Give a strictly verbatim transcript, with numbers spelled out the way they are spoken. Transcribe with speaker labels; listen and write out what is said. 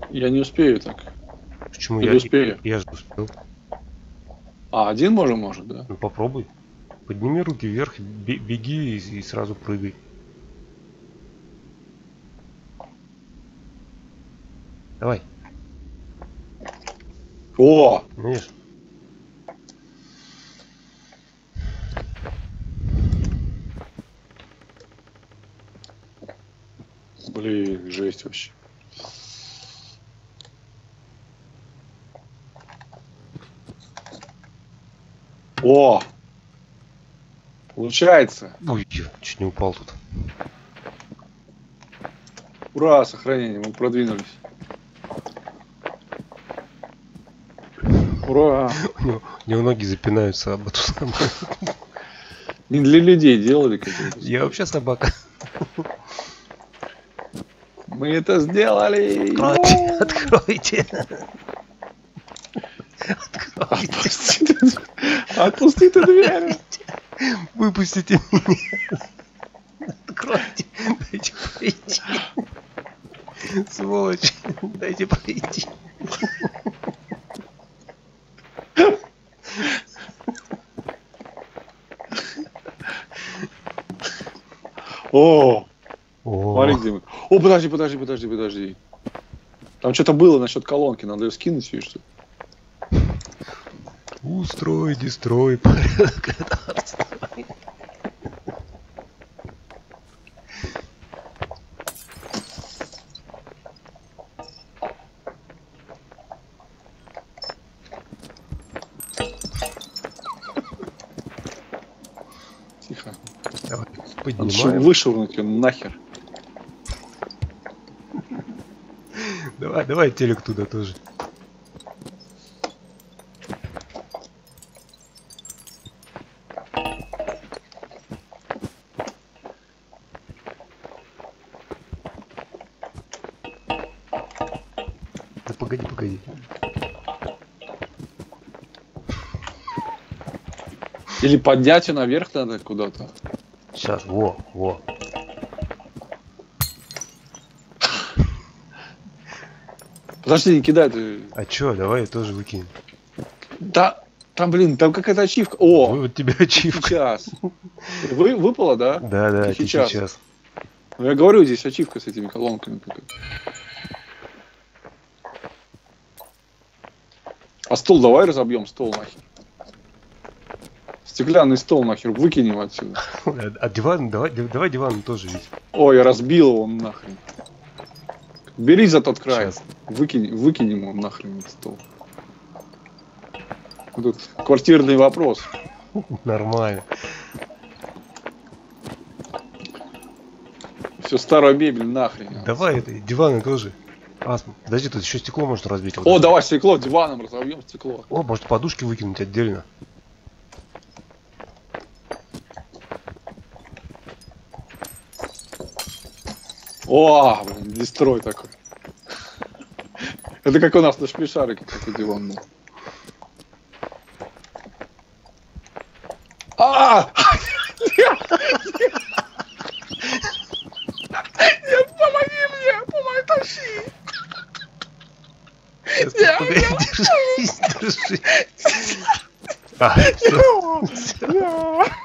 Speaker 1: Я не успею так.
Speaker 2: Почему
Speaker 1: Или
Speaker 2: я
Speaker 1: успею?
Speaker 2: Я же успел.
Speaker 1: А, один можем, может, да?
Speaker 2: Ну попробуй. Подними руки вверх, беги и, и сразу прыгай. Давай.
Speaker 1: О!
Speaker 2: Видишь?
Speaker 1: Блин, жесть вообще. О! Получается.
Speaker 2: Ой, я чуть не упал тут.
Speaker 1: Ура, сохранение, мы продвинулись. Ура!
Speaker 2: У него, у него ноги запинаются об эту самую.
Speaker 1: Не для людей делали какие-то.
Speaker 2: Я вообще собака.
Speaker 1: Мы это сделали!
Speaker 2: Откройте, откройте. Откройте.
Speaker 1: Отпусти ты дверь!
Speaker 2: Выпустите меня. Откройте. Дайте пройти. Сволочь. Дайте пройти.
Speaker 1: О!
Speaker 2: О,
Speaker 1: Смотри, где мы. О, подожди, подожди, подожди, подожди. Там что-то было насчет колонки, надо ее скинуть и что?
Speaker 2: устрой, дестрой, порядок это отстой.
Speaker 1: Тихо.
Speaker 2: Давай,
Speaker 1: Надо
Speaker 2: поднимаем.
Speaker 1: вышвырнуть ее нахер.
Speaker 2: Давай, давай телек туда тоже. Да погоди, погоди.
Speaker 1: Или поднять ее наверх надо куда-то.
Speaker 2: Сейчас, во, во.
Speaker 1: Подожди, не кидай ты.
Speaker 2: А чё, давай я тоже выкинем.
Speaker 1: Да, там, блин, там какая-то ачивка. О,
Speaker 2: Вот тебе ачивка.
Speaker 1: сейчас. Вы, выпало, да?
Speaker 2: Да, да,
Speaker 1: Тихий
Speaker 2: сейчас.
Speaker 1: час.
Speaker 2: сейчас.
Speaker 1: Ну, я говорю, здесь ачивка с этими колонками. А стол давай разобьем, стол нахер. Стеклянный стол нахер выкинем отсюда.
Speaker 2: А диван, давай, давай диван тоже ведь.
Speaker 1: Ой, я разбил его нахрен. Бери за тот край.
Speaker 2: Сейчас.
Speaker 1: Выкинь, выкинем его нахрен этот стол. Тут квартирный вопрос.
Speaker 2: Нормально.
Speaker 1: Все старая мебель нахрен.
Speaker 2: Давай это, диваны тоже. А, подожди, тут еще стекло можно разбить. Вот
Speaker 1: О,
Speaker 2: это.
Speaker 1: давай стекло, диваном разобьем стекло.
Speaker 2: О, может подушки выкинуть отдельно.
Speaker 1: О, блин, дестрой такой. Это как у нас на шпишарике такой диван был. А! Нет, помоги мне, помоги, тащи!
Speaker 2: Сейчас,
Speaker 1: Я-
Speaker 2: погоди, держись, держись. А, всё.
Speaker 1: Я-